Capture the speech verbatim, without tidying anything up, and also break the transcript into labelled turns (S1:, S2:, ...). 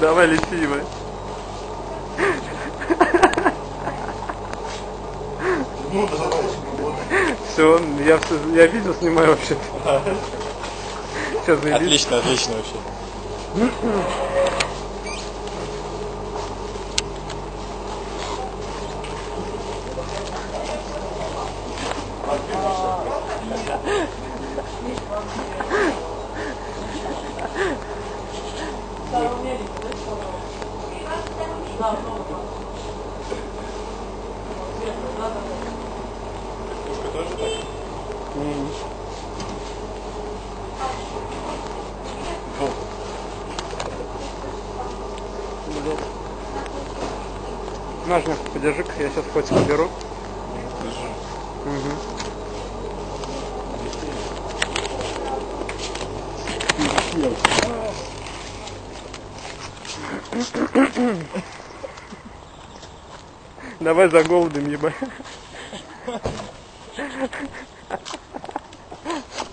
S1: Давай лети, ебать.
S2: Ну давай,
S1: Все, я, все, я видео снимаю вообще. Сейчас
S2: отлично, отлично вообще.
S1: Ножны, подержи-ка, я сейчас котика беру. Угу. Давай за голубем, ебать.